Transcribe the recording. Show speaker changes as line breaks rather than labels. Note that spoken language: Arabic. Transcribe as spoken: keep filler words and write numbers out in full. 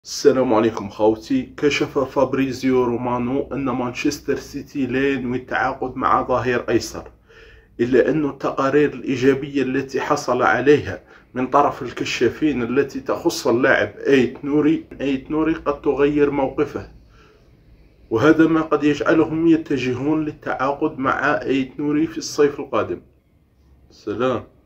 السلام عليكم خوتي. كشف فابريزيو رومانو أن مانشستر سيتي لا ينوي التعاقد مع ظهير أيسر، إلا أن التقارير الإيجابية التي حصل عليها من طرف الكشافين التي تخص اللاعب أيت نوري أيت نوري قد تغير موقفه، وهذا ما قد يجعلهم يتجهون للتعاقد مع أيت نوري في الصيف القادم. سلام.